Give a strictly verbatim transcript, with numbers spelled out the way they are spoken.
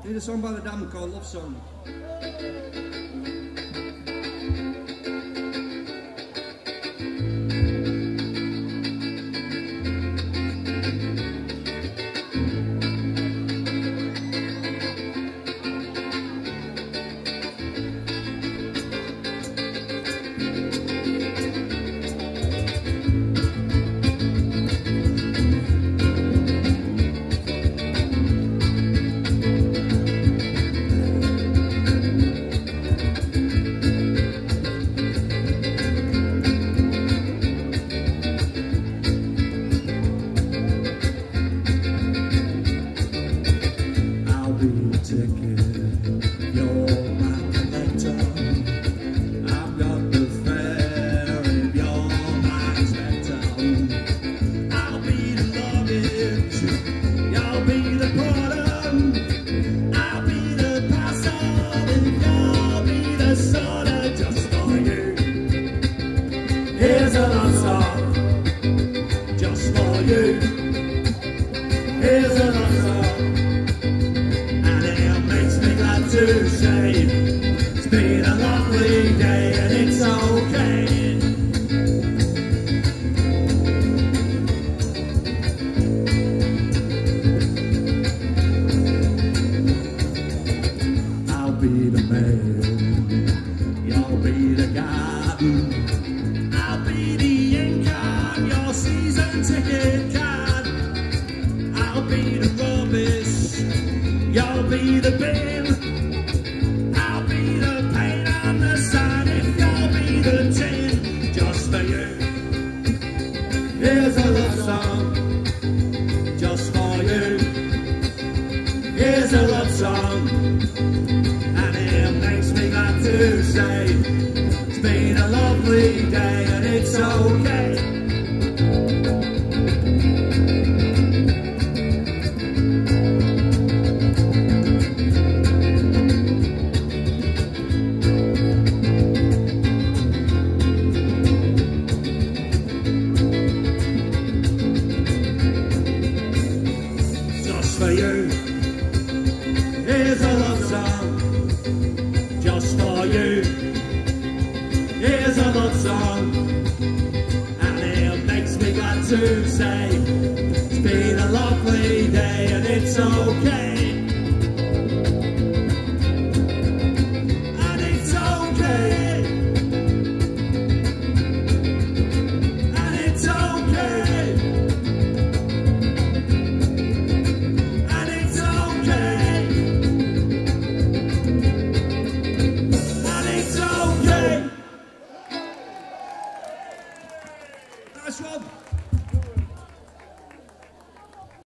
Did a song by the Damned called Love Song. Ticket, you're my collector. I've got the fare if you're my inspector. I'll be the luggage, you'll be the porter. I'll be the passer and you'll be the sorter. Just for you, here's a love song. Just for you, here's a love song. To say it's been a lovely day and it's okay. I'll be the mail, you'll be the garden. I'll be the ink on your season ticket card. I'll be the rubbish, you'll be the bin. Here's a love song, just for you. Here's a love song, and it makes me glad to say it's been a lovely day and it's okay. For you, here's a love song. Just for you, here's a love song, and it makes me glad to say it's been a lovely day and it's okay. And it's okay. And it's okay. Nice one.